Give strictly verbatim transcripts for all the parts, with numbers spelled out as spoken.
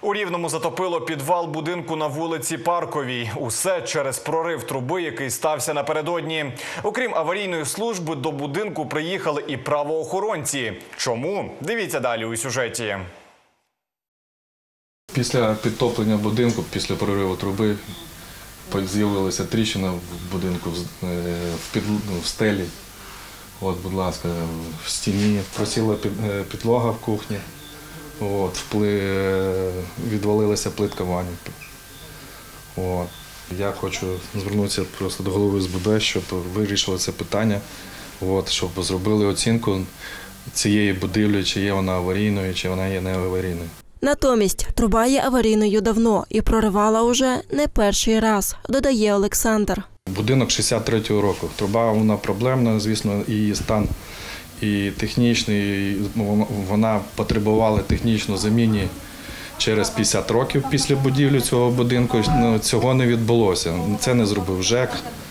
У Рівному затопило підвал будинку на вулиці Парковій. Усе через прорив труби, який стався напередодні. Окрім аварійної служби, до будинку приїхали і правоохоронці. Чому? Дивіться далі у сюжеті. Після підтоплення будинку, після прориву труби, з'явилася тріщина в будинку, в, під, в стелі. От, будь ласка, в стіні просіла підлога в кухні. От, впли... відвалилася плитка ванни. От. Я хочу звернутися просто до голови ес бе бе, щоб вирішили це питання, от, щоб зробили оцінку цієї будівлі, чи є вона аварійною, чи вона є не аварійною. Натомість труба є аварійною давно і проривала уже не перший раз, додає Олександр. Будинок шістдесят третього року. Труба вона проблемна, звісно, її стан і технічний, вона потребувала технічно заміни через п'ятдесят років після будівлі цього будинку. Цього не відбулося. Це не зробив ЖЕК,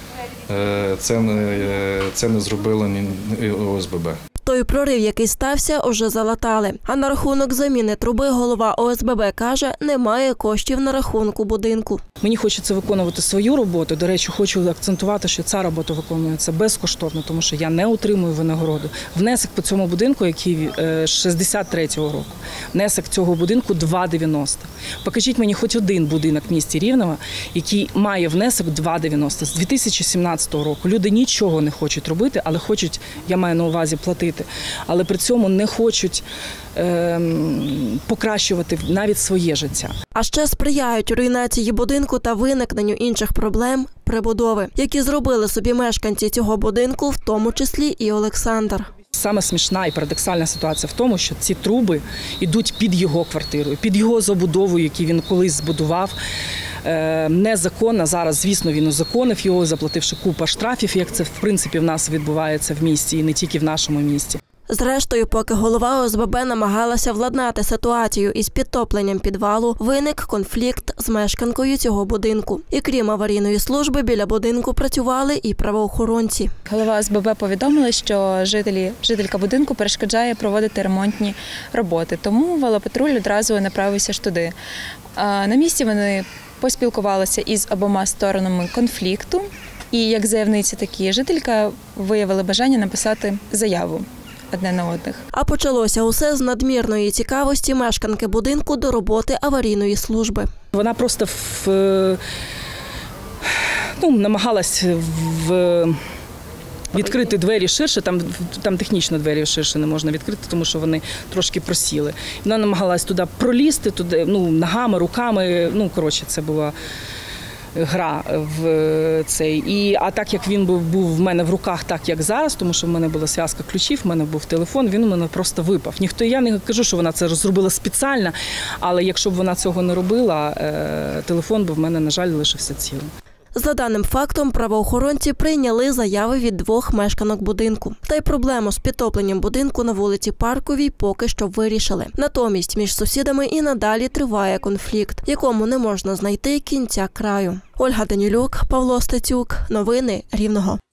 це не, це не зробило о ес бе бе. Той прорив, який стався, уже залатали. А на рахунок заміни труби голова о ес бе бе каже, немає коштів на рахунку будинку. Мені хочеться виконувати свою роботу. До речі, хочу акцентувати, що ця робота виконується безкоштовно, тому що я не отримую винагороду. Внесок по цьому будинку, який шістдесят третього року, внесок цього будинку два дев'яносто. Покажіть мені хоч один будинок в місті Рівному, який має внесок два дев'яносто. З дві тисячі сімнадцятого року люди нічого не хочуть робити, але хочуть, я маю на увазі, платити. Але при цьому не хочуть е, покращувати навіть своє життя. А ще сприяють руйнації будинку та виникненню інших проблем – прибудови, які зробили собі мешканці цього будинку, в тому числі і Олександр. Саме смішна і парадоксальна ситуація в тому, що ці труби йдуть під його квартирою, під його забудовою, яку він колись збудував. Незаконно, зараз, звісно, він узаконив його, заплативши купу штрафів, як це, в принципі, в нас відбувається в місті і не тільки в нашому місті. Зрештою, поки голова о ес бе бе намагалася владнати ситуацію із підтопленням підвалу, виник конфлікт з мешканкою цього будинку. І крім аварійної служби, біля будинку працювали і правоохоронці. Голова о ес бе бе повідомила, що жителі, жителька будинку перешкоджає проводити ремонтні роботи, тому велопатруль одразу направився ж туди. На місці вони поспілкувалися із обома сторонами конфлікту, і як заявниця, так і жителька виявили бажання написати заяву одне на одних. А почалося усе з надмірної цікавості мешканки будинку до роботи аварійної служби. Вона просто в, ну, намагалась в, відкрити двері ширше, там, там технічно двері ширше не можна відкрити, тому що вони трошки просіли. Вона намагалась туди пролізти, туди, ну, ногами, руками, ну, коротше, це була гра в цей. І, а так як він був, був в мене в руках, так як зараз, тому що в мене була зв'язка ключів, в мене був телефон, він у мене просто випав. Ніхто, я не кажу, що вона це зробила спеціально, але якщо б вона цього не робила, телефон би в мене, на жаль, лишився цілим. За даним фактом, правоохоронці прийняли заяви від двох мешканок будинку. Та й проблему з підтопленням будинку на вулиці Парковій поки що вирішили. Натомість між сусідами і надалі триває конфлікт, якому не можна знайти кінця краю. Ольга Данілюк, Павло Стецюк. Новини Рівного.